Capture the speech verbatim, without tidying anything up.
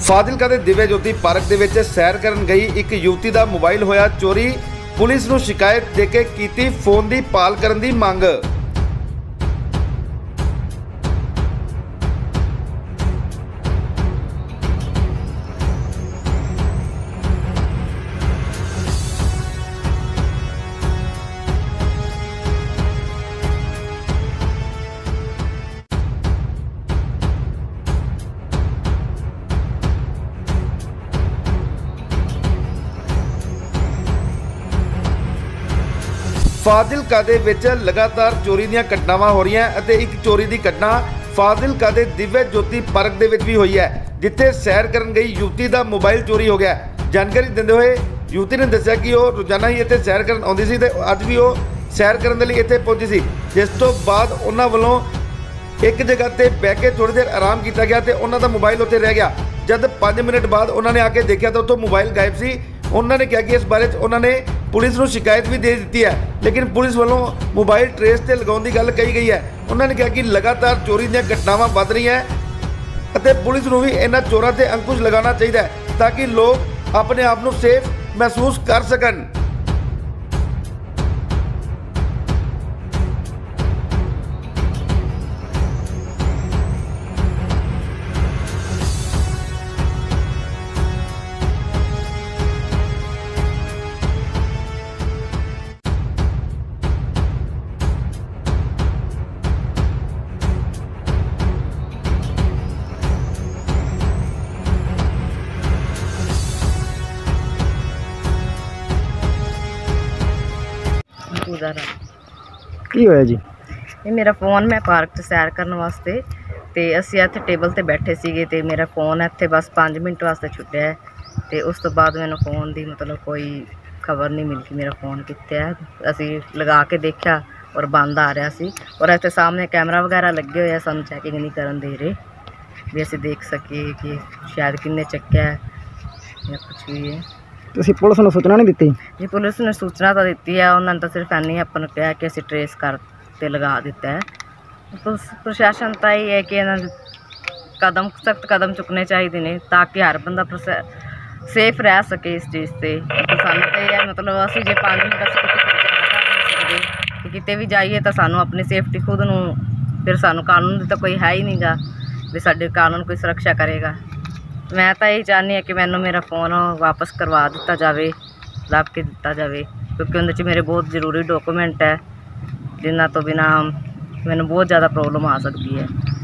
ਫਾਜ਼ਿਲਕਾ ਦੇ ਦਿव्य ਜੋਤੀ ਪਾਰਕ ਦੇ ਵਿੱਚ ਸੈਰ ਕਰਨ ਗਈ ਇੱਕ ਯੁਵਤੀ ਦਾ ਮੋਬਾਈਲ ਹੋਇਆ ਚੋਰੀ। ਪੁਲਿਸ ਨੂੰ ਸ਼ਿਕਾਇਤ ਦੇ ਕੇ ਕੀਤੀ ਫੋਨ ਦੀ ਭਾਲ ਕਰਨ ਦੀ ਮੰਗ। ਫਾਜ਼ਿਲਕਾ ਦੇ ਵਿੱਚ ਲਗਾਤਾਰ ਚੋਰੀ ਦੀਆਂ ਘਟਨਾਵਾਂ ਹੋ ਰਹੀਆਂ ਅਤੇ ਇੱਕ ਚੋਰੀ ਦੀ ਘਟਨਾ ਫਾਜ਼ਿਲਕਾ ਦੇ ਦਿव्य ਜੋਤੀ ਪਾਰਕ ਦੇ ਵਿੱਚ ਵੀ ਹੋਈ ਹੈ, ਜਿੱਥੇ ਸੈਰ ਕਰਨ ਗਈ ਯੁਵਤੀ ਦਾ ਮੋਬਾਈਲ ਚੋਰੀ ਹੋ ਗਿਆ। ਜਾਣਕਾਰੀ ਦਿੰਦੇ ਹੋਏ ਯੁਵਤੀ ਨੇ ਦੱਸਿਆ ਕਿ ਉਹ ਰੋਜ਼ਾਨਾ ਹੀ ਇੱਥੇ ਸੈਰ ਕਰਨ ਆਉਂਦੀ ਸੀ ਤੇ ਅੱਜ ਵੀ ਉਹ ਸੈਰ ਕਰਨ ਦੇ ਲਈ ਇੱਥੇ ਪਹੁੰਚੀ ਸੀ, ਜਿਸ ਤੋਂ ਬਾਅਦ ਉਹਨਾਂ ਵੱਲੋਂ ਇੱਕ ਜਗ੍ਹਾ ਤੇ ਬਹਿ ਕੇ ਥੋੜੀ ਦੇਰ ਆਰਾਮ ਕੀਤਾ ਗਿਆ ਤੇ ਉਹਨਾਂ ਦਾ ਮੋਬਾਈਲ ਉੱਥੇ ਰਹਿ ਗਿਆ। ਜਦ ਪੰਜ ਮਿੰਟ ਬਾਅਦ ਉਹਨਾਂ ਨੇ ਆ ਕੇ ਦੇਖਿਆ ਤਾਂ ਉੱਥੋਂ ਮੋਬਾਈਲ ਗਾਇਬ ਸੀ। ਉਹਨਾਂ ਨੇ ਕਿਹਾ ਕਿ ਇਸ ਬਾਰੇ 'ਚ ਉਹਨਾਂ ਨੇ ਪੁਲਿਸ ਨੂੰ ਸ਼ਿਕਾਇਤ ਵੀ ਦੇ ਦਿੱਤੀ ਹੈ, ਲੇਕਿਨ ਪੁਲਿਸ ਵੱਲੋਂ ਮੋਬਾਈਲ ਟਰੇਸ ਤੇ ਲਗਾਉਣ ਦੀ ਗੱਲ ਕਹੀ ਗਈ ਹੈ। ਉਹਨਾਂ ਨੇ ਕਿਹਾ ਕਿ ਲਗਾਤਾਰ ਚੋਰੀ ਦੀਆਂ ਘਟਨਾਵਾਂ ਵੱਧ ਰਹੀਆਂ ਅਤੇ ਪੁਲਿਸ ਨੂੰ ਵੀ ਇਹਨਾਂ ਚੋਰਾਂ ਤੇ ਅੰਕੁਸ਼ ਲਗਾਉਣਾ ਚਾਹੀਦਾ ਹੈ ਤਾਂ ਕਿ ਲੋਕ ਆਪਣੇ ਆਪ ਨੂੰ ਸੇਫ ਮਹਿਸੂਸ ਕਰ ਸਕਣ। ਕੀ ਹੋਇਆ ਜੀ? ਇਹ ਮੇਰਾ फ़ोन मैं पार्क 'ਚ सैर ਕਰਨ ਵਾਸਤੇ ਤੇ ਅਸੀਂ ਇੱਥੇ ਟੇਬਲ ਤੇ ਬੈਠੇ ਸੀਗੇ ਤੇ ਮੇਰਾ फ़ोन ਇੱਥੇ ਬਸ ਪੰਜ ਮਿੰਟ ਵਾਸਤੇ ਛੁੱਟਿਆ ਤੇ ਉਸ ਤੋਂ ਬਾਅਦ ਮੈਨੂੰ फ़ोन ਦੀ ਮਤਲਬ ਕੋਈ ਖਬਰ ਨਹੀਂ ਮਿਲੀ ਕਿ ਮੇਰਾ फ़ोन ਕਿੱਥੇ ਹੈ। ਅਸੀਂ ਲਗਾ ਕੇ ਦੇਖਿਆ ਔਰ ਬੰਦ ਆ ਰਿਹਾ ਸੀ ਔਰ ਇੱਥੇ ਸਾਹਮਣੇ ਕੈਮਰਾ ਵਗੈਰਾ ਲੱਗੇ ਹੋਏ ਆ, ਸਾਨੂੰ ਚੈਕਿੰਗ ਨਹੀਂ ਕਰਨ ਦੇ ਰਹੇ ਵੀ ਅਸੀਂ ਦੇਖ ਸਕੀਏ ਕਿ ਸ਼ਾਇਦ ਕਿੰਨੇ ਚੱਕਿਆ ਜਾਂ ਕੁਛ ਵੀ ਹੈ। ਤੁਸੀਂ ਪੁਲਿਸ ਨੂੰ ਸੂਚਨਾ ਨਹੀਂ ਦਿੱਤੀ? ਜੀ ਪੁਲਿਸ ਨੇ ਸੂਚਨਾ ਤਾਂ ਦਿੱਤੀ ਹੈ, ਉਹਨਾਂ ਨੇ ਤਾਂ ਸਿਰਫ ਇੰਨੀ ਆਪਾਂ ਨੂੰ ਕਿਹਾ ਕਿ ਅਸੀਂ ਟਰੇਸ ਕਰ ਤੇ ਲਗਾ ਦਿੱਤਾ ਹੈ। ਪੁਲਿਸ ਪ੍ਰਸ਼ਾਸਨ ਤਾਂ ਇਹ ਹੈ ਕਿ ਇਹਨਾਂ ਦੇ ਕਦਮ ਸਖਤ ਕਦਮ ਚੁੱਕਣੇ ਚਾਹੀਦੇ ਨੇ ਤਾਂ ਕਿ ਹਰ ਬੰਦਾ ਸੇਫ ਰਹਿ ਸਕੇ ਇਸ ਚੀਜ਼ 'ਤੇ। ਸਾਨੂੰ ਤਾਂ ਇਹ ਹੈ ਮਤਲਬ ਅਸੀਂ ਜੇ ਪੰਜ ਮਿੰਟ ਅਸੀਂ ਕਿਤੇ ਸਕਦੇ ਕਿ ਕਿਤੇ ਵੀ ਜਾਈਏ ਤਾਂ ਸਾਨੂੰ ਆਪਣੀ ਸੇਫਟੀ ਖੁਦ ਨੂੰ, ਫਿਰ ਸਾਨੂੰ ਕਾਨੂੰਨ ਦੀ ਤਾਂ ਕੋਈ ਹੈ ਹੀ ਨਹੀਂਗਾ ਵੀ ਸਾਡੇ ਕਾਨੂੰਨ ਕੋਈ ਸੁਰੱਖਿਆ ਕਰੇਗਾ। ਮੈਂ ਤਾਂ ਇਹ ਚਾਹੁੰਦੀ ਹਾਂ ਕਿ ਮੈਨੂੰ ਮੇਰਾ फ़ोन ਵਾਪਸ ਕਰਵਾ ਦਿੱਤਾ ਜਾਵੇ, ਲੱਭ ਕੇ ਦਿੱਤਾ ਜਾਵੇ, ਕਿਉਂਕਿ ਉਹਦੇ 'ਚ ਮੇਰੇ ਬਹੁਤ ਜ਼ਰੂਰੀ ਡਾਕੂਮੈਂਟ ਹੈ ਜਿਨ੍ਹਾਂ ਤੋਂ ਬਿਨਾਂ ਮੈਨੂੰ ਬਹੁਤ ਜ਼ਿਆਦਾ ਪ੍ਰੋਬਲਮ ਆ ਸਕਦੀ ਹੈ।